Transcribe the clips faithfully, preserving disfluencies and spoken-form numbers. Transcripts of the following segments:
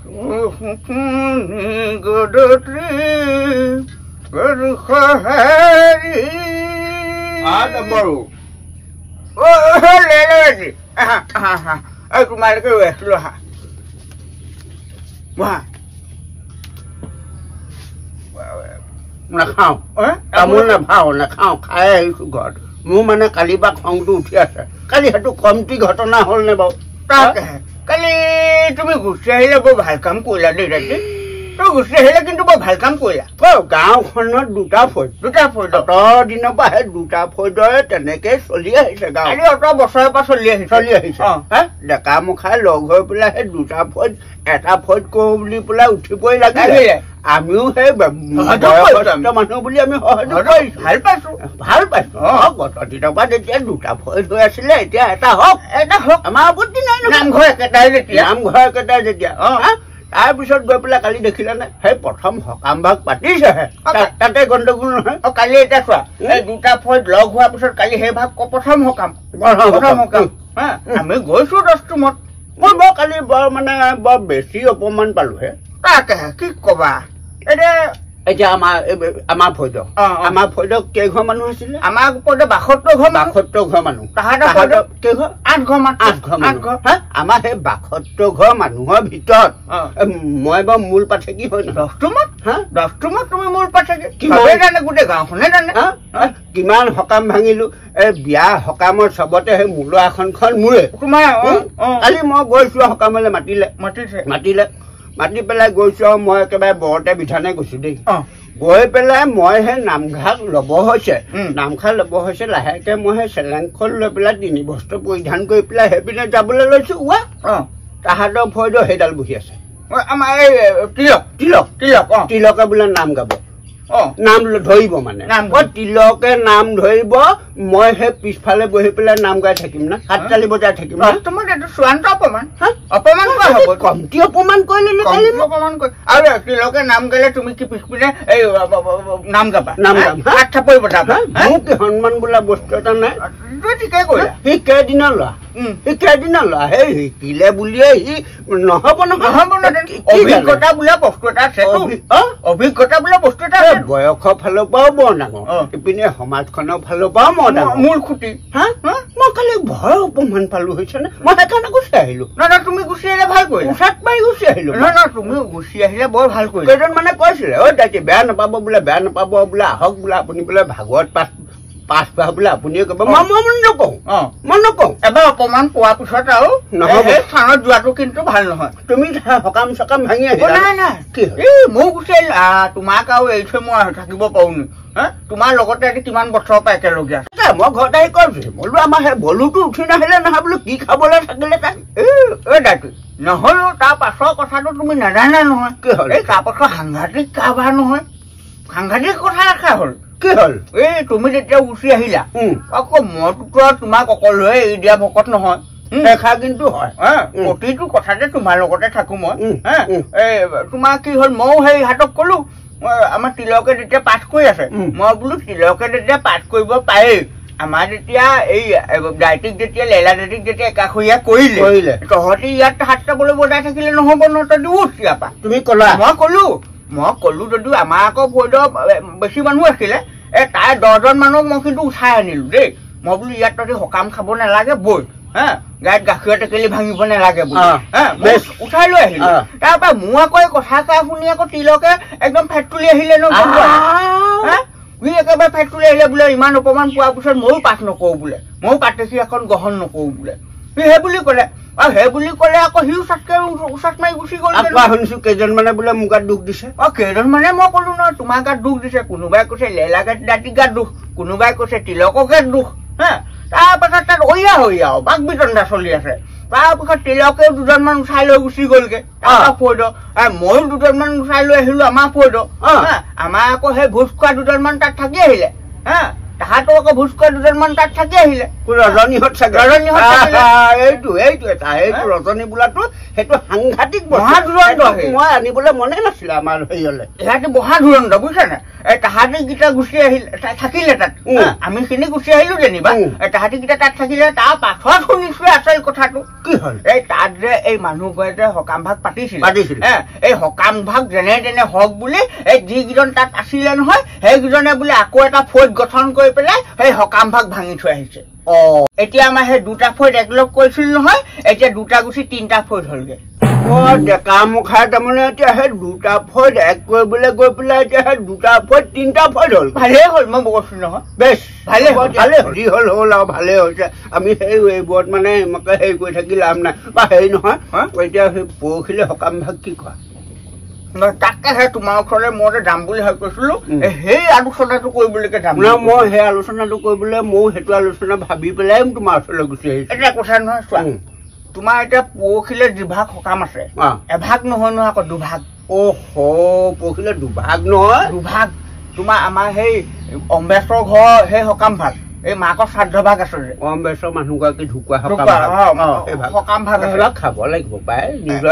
তোমালোকে ৰৈ আছিলো হা নাখাওঁ তামোল নাখাওঁ নাখাওঁ খাই আহিছো ঘৰত মোৰ মানে কালি পৰা খংটো উঠি আছে কালি সেইটো কমটি ঘটনা হ'ল নে বাৰু তাকেহে কালি তুমি গুচি আহিলে বৰ ভাল কাম কৰিলা দেই ৰাতি তই গুচি আহিলে কিন্তু বৰ ভাল কাম কৰিলা গাঁওখনত দুটা ফৌজ দুটা ফৌজ অত দিনৰ পৰা সেই দুটা ফৌজৰে তেনেকে চলি আহিছে গাঁও কালি অত বছৰৰ পৰা চলি আহিছে চলি আহিছে ডেকা মুখাই লগ হৈ পেলাই সেই দুটা ফৌজ এটা ফৌজ কৰো বুলি পেলাই উঠিবই লাগিলে আমিও সেই বয়সস্থ মানুহ বুলি আমি সহযোগ কৰিছো ভাল পাইছো ভাল পাইছো গত দিনৰ পৰা যেতিয়া দুটা ফৌজ হৈ আছিলে এতিয়া এটা হওক এটা হওক আমাৰ আপত্তি নাই নামঘৰ একেটাই যেতিয়া নামঘৰ একেটাই যেতিয়া তাৰপিছত গৈ পেলাই কালি দেখিলানে সেই প্ৰথম সকাম ভাগ পাতিছেহে তাতে গণ্ডগোল নহয় কালি এতিয়া চোৱা এই দুটা ফৌজ লগ হোৱাৰ পিছত কালি সেই ভাগ প্ৰথম সকাম প্ৰথম সকাম আমি গৈছো দস্তুমত মই বৰ কালি বৰ মানে বৰ বেছি অপমান পালোহে তাকেহে কি কবা এতিয়া এতিয়া আমাৰ আমাৰ ফৌজ আমাৰ ফৌজত কেইঘৰ মানুহ আছিলে আমাৰ ফৌজত বাসত্তৰ ঘৰ বাসত্তৰ ঘৰ মানুহ তাহাঁতৰ ফৌজত কেইঘৰ আঠ ঘৰ মান আঠ ঘৰ আঠ ঘৰ আমাৰ সেই বাসত্তৰ ঘৰ মানুহৰ ভিতৰত মই বাৰু মূল পাঠেকি হয় নহয় দস্তুমত হা দস্তুমত তুমি মূল পাঠেকি কিমানে জানে গোটেই গাঁওখনে জানে কিমান সকাম ভাঙিলো এই বিয়া সকামৰ চবতে সেই মূল আসনখন মোৰে তোমাৰ কালি মই গৈছো সকামলৈ মাতিলে মাতিছে মাতিলে মাতি পেলাই গৈছো মই একেবাৰে বৰতে বিধানে গৈছো দেই গৈ পেলাই মই সেই নামঘাট ল'ব হৈছে নামঘাট ল'ব হৈছে লাহেকে মই সেই চেলেংখন লৈ পেলাই তিনি বস্ত্ৰ পৰিধান কৰি পেলাই সেইপিনে যাবলৈ লৈছো ওৱা তাহাঁতৰ ফৌজৰ সেইডাল বহি আছে আমাৰ এই তিলক তিলক তিলক তিলকে বোলে নাম গাব নাম ধৰিব মানে তিলকে নাম ধৰিব মই সেই পিছফালে বহি পেলাই নাম গাই থাকিম না হাততালি বজাই থাকিম তোমাৰ এইটো চূড়ান্ত অপমান অপমান কৰা হ'ব কমটি অপমান কৰিলে নে কালি অপমান কৰি আৰু তিলকে নাম গালে তুমি কি পিছপিনে এই নাম গাবা নাম গাবা হাত থাপৰি বজাবা মোক কি সন্মান বোলা বস্তু এটা নাই তুই ঠিকে কৰিলা সি কেইদিনৰ লোৱা সি কেইদিনৰ লোৱা সেই শিকিলে বুলিয়ে সি নহ'ব নহ'ব অভিজ্ঞতা বোলা বস্তু এটা আছে অভিজ্ঞতা বোলা বস্তু এটা বয়সৰ ফালৰ পৰাও বৰ ডাঙৰ ইপিনে সমাজখনৰ ফালৰ পৰাও মই ডাঙৰ মূল খুঁটি হা মই কালি ভয় অপমান পালো হৈছে নে মই সেইকাৰণে গুচি আহিলো না না তুমি গুচি আহিলে ভাল কৰিলা উচাত পাই গুচি আহিলো না না তুমি গুচি আহিলে বৰ ভাল কৰিলা কেইজন মানে কৈছিলে ঐ তাকে বেয়া নাপাব বোলে বেয়া নাপাব বোলে আহক বোলে আপুনি বোলে ভাগৱত পাঠ পাঁচ পাহ বোলে আপুনিয়ে ক'ব মই মই নকওঁ মই নকওঁ এবাৰ অপমান পোৱাৰ পিছত আৰু নহ'ব স্থানত যোৱাটো কিন্তু ভাল নহয় তুমি সকাম চকাম ভাঙি আহিলা নাই নাই এই মই গুচি আহিলো তোমাক আৰু এই থৈ মই থাকিব পাৰো নি হা তোমাৰ লগতে আজি কিমান বছৰৰ পৰা একেলগে আছে মই ঘৰতে আহি কৈছো বোলো আমাৰ সেই বলুটো উঠি নাহিলে নহয় বোলো কি খাবলৈ থাকিলে তাক এই দায়িত্ব নহ'লেও তাৰ পাছৰ কথাটো তুমি নাজানা নহয় কি হ'ল এই তাৰ পাছৰ সাংঘাতিক কাৰবাৰ নহয় সাংঘাতিক কথা ৰখা হ'ল কি হ'ল এই তুমি যেতিয়া গুচি আহিলা আকৌ মইতো তোমাক অকলে এৰি দিয়া ভকত নহয় দেখা কিন্তু হয় প্ৰতিটো কথাতে তোমাৰ লগতে থাকো মই এই তোমাৰ কি হ'ল ময়ো সেই হাতক কলো আমাৰ তিলকে যেতিয়া পাঠ কৰি আছে মই বোলো তিলকে যেতিয়া পাঠ কৰিব পাৰে আমাৰ যেতিয়া এই দায়িত্বক যেতিয়া লেলা দায়িত্বক যেতিয়া একাষৰীয়া কৰিলে কৰিলে তহঁতি ইয়াত হাত চাবলৈ বজাই থাকিলে নহ'ব নহয় তহঁতি উঠ ইয়াৰ পৰা তুমি ক'লা মই ক'লো মই ক'লো যদিও আমাৰ আকৌ ফৌজৰ বেছি মানুহ আছিলে এই তাই দহজন মানুহক মই কিন্তু উঠাই আনিলো দেই মই বোলো ইয়াত তহঁতি সকাম খাব নালাগে বৈ হা গাত গাখীৰ টেকেলি ভাঙিব নালাগে বুলি হা উঠাই লৈ আহিলো তাৰপৰা মোৰ আকৌ এই কথা কা শুনি আকৌ তিলকে একদম ফেট তুলি আহিলে ন হা সি একেবাৰে ফেট তুলি আহিলে বোলে ইমান অপমান পোৱাৰ পিছত ময়ো পাঠ নকৰোঁ বোলে ময়ো পাঠেচি এখন গ্ৰহণ নকৰোঁ বোলে সি সেই বুলি ক'লে আৰু সেই বুলি ক'লে আকৌ সিও চাতকে উচাত মাৰি গুচি গ'ল শুনিছো কেইজন মানে বোলে মোৰ গাত দুখ দিছে অ কেইজন মানে মই ক'লো ন তোমাৰ গাত দুখ দিছে কোনোবাই কৈছে লেলা গাত দাঁতি গাত দুখ কোনোবাই কৈছে তিলকৰ গাত দুখ হা তাৰপাছত তাত অয়া হৈয়া বাক বিতণ্ডা চলি আছে তাৰপিছত তিলকেও দুজনমান উঠাই লৈ গুচি গ'লগে ফৌজ ময়ো দুজনমান উঠাই লৈ আহিলো আমাৰ ফৌজ আমাৰ আকৌ সেই ভোজ খোৱা দুজনমান তাত থাকি আহিলে হা তাহাঁতো আকৌ ভোজ কৰা দুজনমান তাত থাকি আহিলে ৰজনীহঁত চাগে ৰজনীহঁত এইটো এইটো এটা এইটো ৰজনী বোলাটো সেইটো সাংঘাতিক মহা ধুৰন্ধ মই আনিবলৈ মনে নাছিলে আমাৰ হেৰিয়লে সিহঁতে মহা ধুৰন্ধ বুজিছা নে এই তাহাঁতি গীতা গুচি আহিলে থাকিলে তাত আমি খিনি গুচি আহিলো যেনিবা তাহাঁতি গীতা তাত থাকিলে তাৰ পাছত শুনিছো আচল কথাটো কি হ'ল এই তাত যে এই মানুহবোৰে যে সকাম ভাগ পাতিছিল পাতিছিল এই সকাম ভাগ যেনে তেনে হওক বুলি এই যিকেইজন তাত আছিলে নহয় সেইকেইজনে বোলে আকৌ এটা ফৌজ গঠন কৰি পেলাই সেই সকাম ভাগ ভাঙি থৈ আহিছে অ এতিয়া আমাৰ সেই দুটা ফৌজ একলগ কৰিছিল নহয় এতিয়া দুটা গুচি তিনিটা ফৌজ হলগে অ ডেকা মুখাই তাৰমানে এতিয়া সেই দুটা ফৌজ এক কৰিবলৈ গৈ পেলাই এতিয়া সেই দুটা ফৌজ তিনিটা ফৌজ হল ভালেই হ'ল মই কৈছো নহয় বেছ ভালে ভালে যি হল হ'ল আৰু ভালে হৈছে আমি সেই এইবোৰত মানে আমাকে হেৰি কৰি থাকি লাভ নাই বা হেৰি নহয় এতিয়া সেই পৰহিলে সকাম ভাগ কি কোৱা তাকে সেই তোমাৰ ওচৰলৈ মই যাম বুলি ভাবি কৈছিলো সেই আলোচনাটো কৰিবলৈকে যাম মই সেই আলোচনাটো কৰিবলৈ ময়ো সেইটো আলোচনা ভাবি পেলাই তোমাৰ ওচৰলৈ গুচি আহিছো এটা কথা নহয় চোৱা তোমাৰ এতিয়া পৰহিলে দুভাগ সকাম আছে এভাগ নহয় নহয় আকৌ দুভাগ অহ পৰহিলে দুভাগ নহয় দুভাগ তোমাৰ আমাৰ সেই অম্বেশ্বৰ ঘৰ সেই সকাম ভাগ এই মাকৰ শ্ৰাদ্ধ ভাগ আছে যে অম্বেশ্বৰ মানুহগৰাকী ঢুকুৱা সকাম ভাগ খাব লাগিব পাই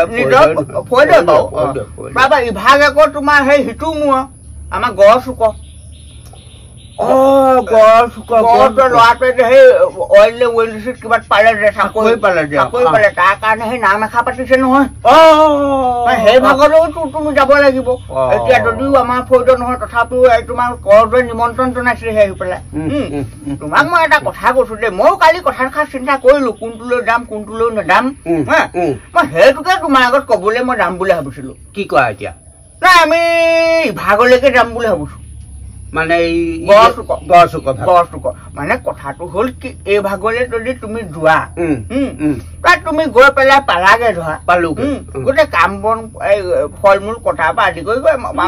নিজৰ ইভাগ আকৌ তোমাৰ সেই সিটো মোৰ আমাৰ গড় চুক অ গড় চুক ল'ৰাটোৱে যে সেই অইল ৱেলচিত কিবা পালে যে চাকৰি পালে যে চাকৰি পালে তাৰ কাৰণে সেই নাম এষা পাতিছে নহয় অ সেই ভাগলৈওতো তুমি যাব লাগিব এতিয়া যদিও আমাৰ ফৌজ নহয় তথাপিও তোমাৰ কৰদৈ নিমন্ত্ৰণ জনাইছিলে সেই আহি পেলাই তোমাক মই এটা কথা কৈছো দেই ময়ো কালি কথাষাৰ চিন্তা কৰিলো কোনটোলৈ যাম কোনটোলৈ নাযাম হা মই সেইটোকে তোমাৰ আগত কবলৈ মই যাম বুলি ভাবিছিলো কি কোৱা এতিয়া নাই আমি ইভাগলৈকে যাম বুলি ভাবিছো মানে মানে কথাটো হল কি এই ভাগলৈ যদি তুমি যোৱা তাত তুমি গৈ পেলাই পালাগে ধৰা পালো গোটেই কাম বন ফল মূল কথা পৰা আদি কৰি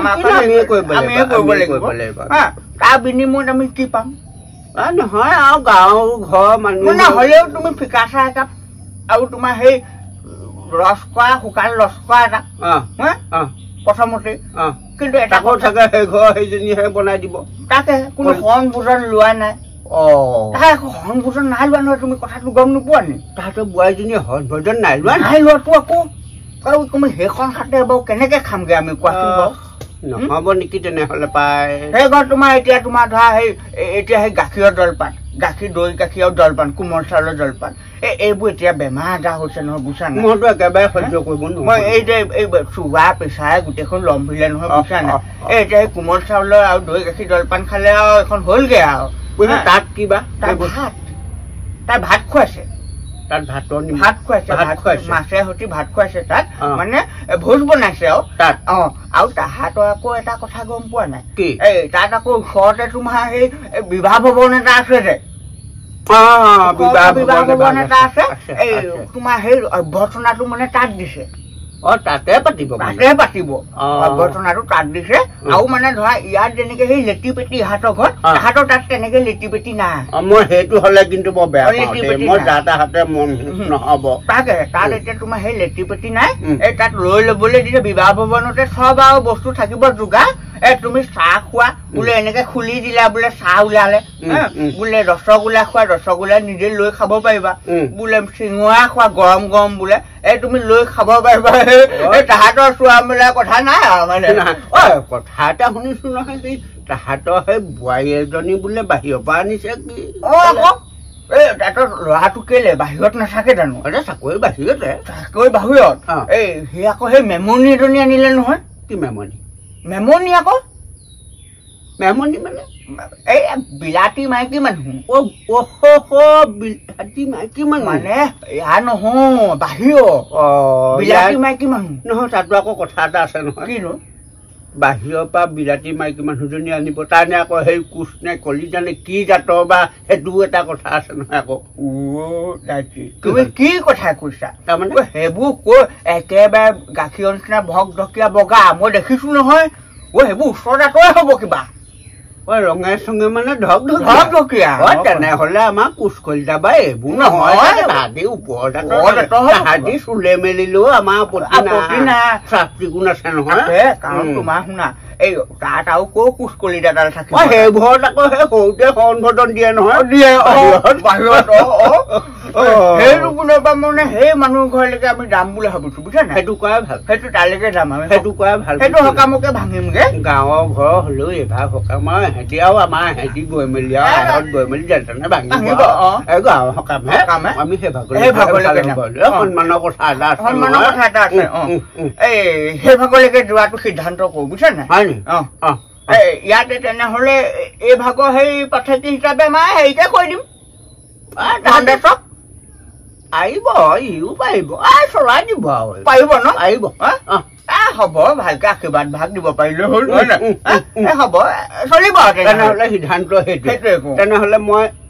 কৰিব লাগিব তাৰ বিনিময়ত আমি কি পাম নহয় আৰু গাঁৱৰ ঘৰৰ মানুহ নহলেও তুমি ফিকা চাহ একাপ আৰু তোমাৰ সেই ৰস খোৱা শুকান ৰস খোৱা এটা প্ৰথমতে কিন্তু এটা কথা সেই ঘৰ সেইজনীহে বনাই দিব তাকে কোনো সন ভোজন লোৱা নাই অ তাই সন ভোজন নাই লোৱা নহয় তুমি কথাটো গম নোপোৱা নি তাহাঁতৰ বোৱাৰীজনীয়ে সন ভোজন নাই লোৱা নাই লোৱাটো আকৌ আৰু তুমি সেইখন খাতে বাৰু কেনেকে খামগে আমি কোৱাচোন বাৰু নহব নেকি তেনেহলে পাই সেই ঘৰ তোমাৰ এতিয়া তোমাৰ ধৰা সেই এতিয়া সেই গাখীৰৰ জলপান গাখীৰ দৈ গাখীৰ জলপান কোমল চাউলৰ জলপান এইবোৰ এতিয়া বেমাৰ আজাৰ হৈছে নহয় বুজা নাই মইতো একেবাৰে সহ্য কৰিব নোৱাৰো মই এই যে এই চুগাৰ প্ৰেছাৰে গোটেইখন লম্ভিলে নহয় বুজা নাই এই এতিয়া সেই কোমল চাউলৰ আৰু দৈ গাখীৰ জলপান খালে আৰু এখন হলগে আৰু তাত কিবা তাই ভাত তাই ভাত খুৱাইছে তাত ভাতৰ ভাত খুৱাইছে ভাত খুৱাইছে মাছে সৈতে ভাত খুৱাইছে তাত মানে ভোজ বনাইছে আৰু তাত অ আৰু তাহাঁতৰ আকৌ এটা কথা গম পোৱা নাই কি এই তাত আকৌ ওচৰতে তোমাৰ সেই বিবাহ ভৱন এটা আছে যে বিবাহ ভৱন এটা আছে এই তোমাৰ সেই অভ্যৰ্থনাটো মানে তাত দিছে অ তাতে পাতিব তাতে পাতিব অভ্যৰ্থনাটো তাত দিছে আৰু মানে ধৰা ইয়াত যেনেকে সেই লেটি পেটি ইহাঁতৰ ঘৰ তাহাঁতৰ তাত তেনেকে লেটি পেটি নাই মই সেইটো হলে কিন্তু বৰ বেয়া মই যা তাহাঁতে মন নহব তাকে তাত এতিয়া তোমাৰ সেই লেটি পেটি নাই এই তাত লৈ লবলৈ দিছে বিবাহ ভৱনতে চব আৰু বস্তু থাকিব যোগাৰ এ তুমি চাহ খোৱা বোলে এনেকে খুলি দিলা বোলে চাহ ওলালে বোলে ৰসগোল্লা খোৱা ৰসগোল্লা নিজে লৈ খাব পাৰিবা বোলে চিঙৰা খোৱা গৰম গৰম বোলে এই তুমি লৈ খাব পাৰিবা এই তাহাঁতৰ চোৱা মেলা কথা নাই আৰু মানে কথা এটা শুনিছো নহয় কি তাহাঁতৰ সেই বোৱাৰী এজনী বোলে বাহিৰৰ পৰা আনিছে কি অ আকৌ এই তাহাঁতৰ ল'ৰাটো কেলে বাহিৰত নাথাকে জানো এতিয়া চাকৰি বাহিৰতে চাকৰি বাহিৰত এই সি আকৌ সেই মেমনি এজনী আনিলে নহয় কি মেমনি মেমনি আকৌ মেমনি মানে এই বিলাতী মাইকী মানুহ বিলাতী মাইকী মানুহ মানে ইয়াৰ নহয় বাহিৰৰ বিলাতী মাইকী মানুহ নহয় তাতো আকৌ কথা এটা আছে নহয় কিনো বাহিৰৰ পৰা বিলাতী মাইকী মানুহজনী আনিব তাৰনে আকৌ সেই কোচ নে কলি জানে কি জাতৰ বা সেইটো এটা কথা আছে নহয় আকৌ তুমি কি কথা কৈছা তাৰমানে সেইবোৰ কৈ একেবাৰে গাখীৰ নিচিনা ভক ঢকিয়া বগা মই দেখিছো নহয় অ সেইবোৰ ওচৰ জাতৰে হব কিবা ঐ ৰঙে চঙে মানে ধক ধক ঢকিয়া তেনেহলে আমাৰ কোচ কলিতা বা এইবোৰ নহয় তাহাঁতি ওপৰ তাহাঁতি চুলে মেলিলেও আমাৰ আপত্তি নাই চাফ চিকুণ আছে নহয় কাৰণ তোমাৰ শুনা এই তাত আৰু ক' কুচকলিডাডাল থাকিব সেইবোৰত আকৌ সেই সৰুতে সম্বোধন দিয়ে নহয় দিয়ে বাহিৰত সেইটো কোনোবা মানে সেই মানুহ ঘৰলৈকে আমি যাম বুলি ভাবিছো বুজিছা নাই সেইটো কৰাই ভাল সেইটো তালৈকে যাম আমি সেইটো কৰাই ভাল সেইটো সকামকে ভাঙিমগে গাঁৱৰ ঘৰ হলেও এভাগ সকাম আৰু এহেঁতি আৰু আমাৰ এহেঁতি গৈ মেলি আৰু আগত গৈ মেলি যেনে ভাঙিব গাঁৱৰ সকামহে আমি সেই ভাগলৈ সেই ভাগলৈকে সন্মানৰ কথা এটা আছে সন্মানৰ কথা এটা আছে এই সেই ভাগলৈকে যোৱাটো সিদ্ধান্ত কৰো বুজিছা নাই হয় নি অ ইয়াতে তেনেহলে এই ভাগৰ সেই পাঠকি হিচাপে মই হেৰিকে কৈ দিম চব আহিব ইও পাৰিব চলাই দিব আৰু পাৰিব ন আহিব হ'ব ভালকে আশীৰ্বাদ ভাগ দিব পাৰিলে হ'ল হ'ব চলিব তেনেহলে সিদ্ধান্ত সেইটোৱে তেনেহলে মই